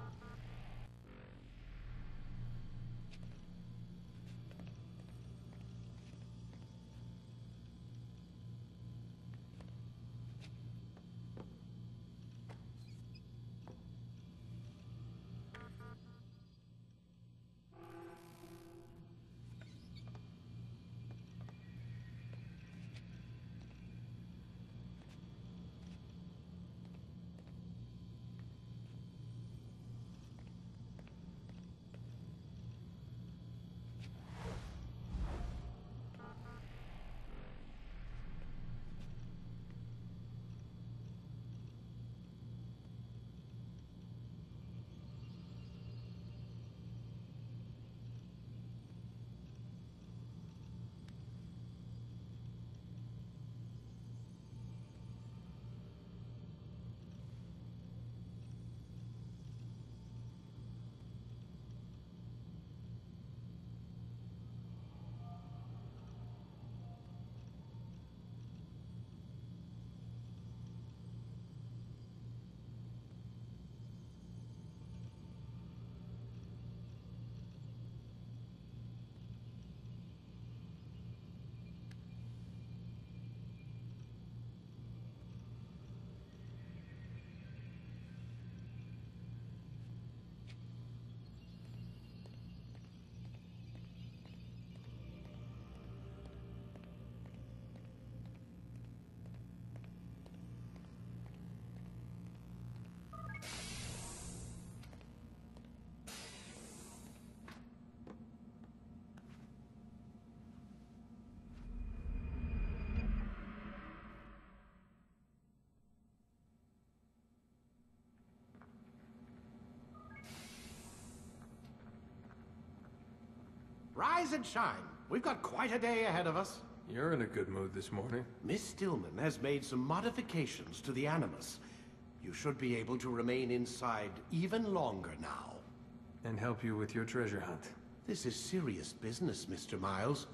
Rise and shine. We've got quite a day ahead of us. You're in a good mood this morning. Miss Stillman has made some modifications to the Animus. You should be able to remain inside even longer now. And help you with your treasure hunt. This is serious business, Mr. Miles.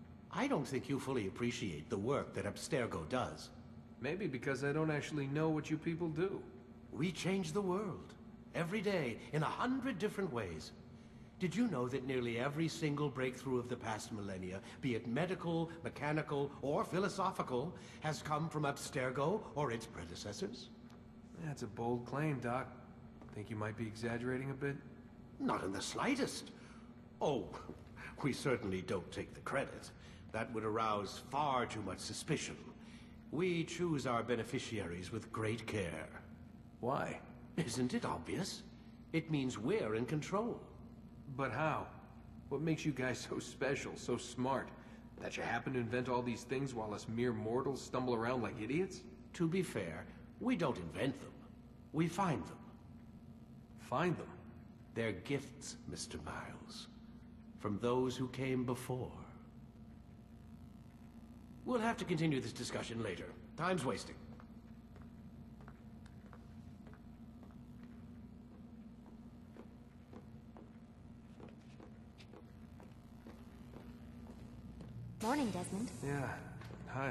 I don't think you fully appreciate the work that Abstergo does. Maybe because I don't actually know what you people do. We change the world. Every day, in 100 different ways. Did you know that nearly every single breakthrough of the past millennia, be it medical, mechanical, or philosophical, has come from Abstergo or its predecessors? That's a bold claim, Doc. Think you might be exaggerating a bit? Not in the slightest. Oh, we certainly don't take the credit. That would arouse far too much suspicion. We choose our beneficiaries with great care. Why? Isn't it obvious? It means we're in control. But how? What makes you guys so special, so smart? That you happen to invent all these things while us mere mortals stumble around like idiots? To be fair, we don't invent them. We find them. Find them? They're gifts, Mr. Miles. From those who came before. We'll have to continue this discussion later. Time's wasting. Morning, Desmond. Yeah. Hi.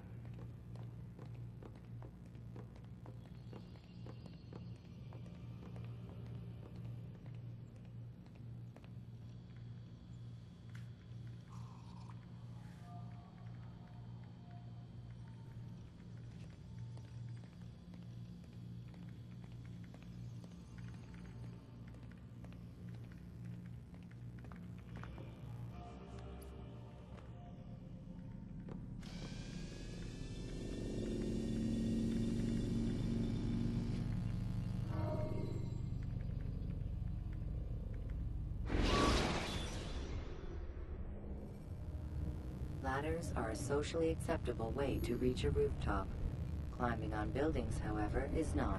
Ladders are a socially acceptable way to reach a rooftop. Climbing on buildings, however, is not.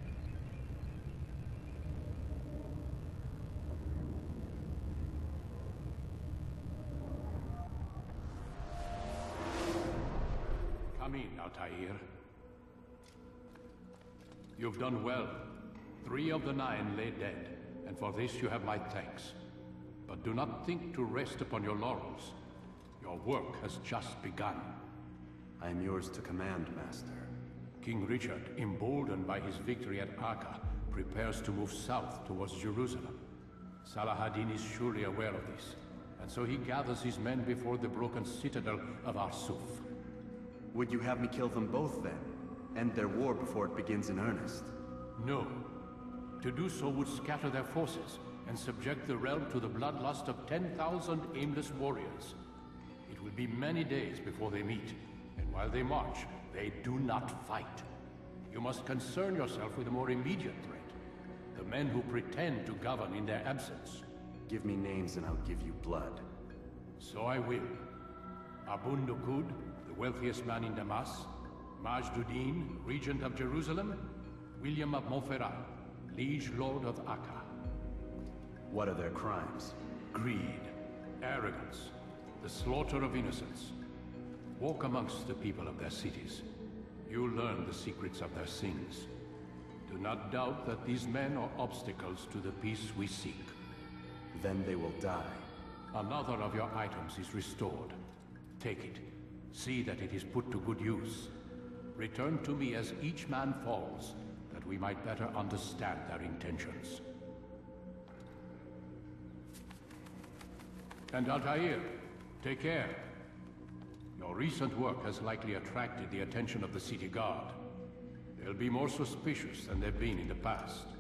Come in, Altair. You've done well. 3 of the 9 lay dead, and for this you have my thanks. But do not think to rest upon your laurels. Your work has just begun. I am yours to command, Master. King Richard, emboldened by his victory at Acre, prepares to move south towards Jerusalem. Salah-ad-Din is surely aware of this, and so he gathers his men before the broken citadel of Arsuf. Would you have me kill them both then? End their war before it begins in earnest? No. To do so would scatter their forces and subject the realm to the bloodlust of 10,000 aimless warriors. It will be many days before they meet, and while they march, they do not fight. You must concern yourself with a more immediate threat. The men who pretend to govern in their absence. Give me names and I'll give you blood. So I will. Abun Nukud, the wealthiest man in Damas. Majduddin, regent of Jerusalem. William of Montferrat, liege lord of Akka. What are their crimes? Greed, arrogance, the slaughter of innocents. Walk amongst the people of their cities. You'll learn the secrets of their sins. Do not doubt that these men are obstacles to the peace we seek. Then they will die. Another of your items is restored. Take it. See that it is put to good use. Return to me as each man falls, that we might better understand their intentions. And Altair, take care. Your recent work has likely attracted the attention of the city guard. They'll be more suspicious than they've been in the past.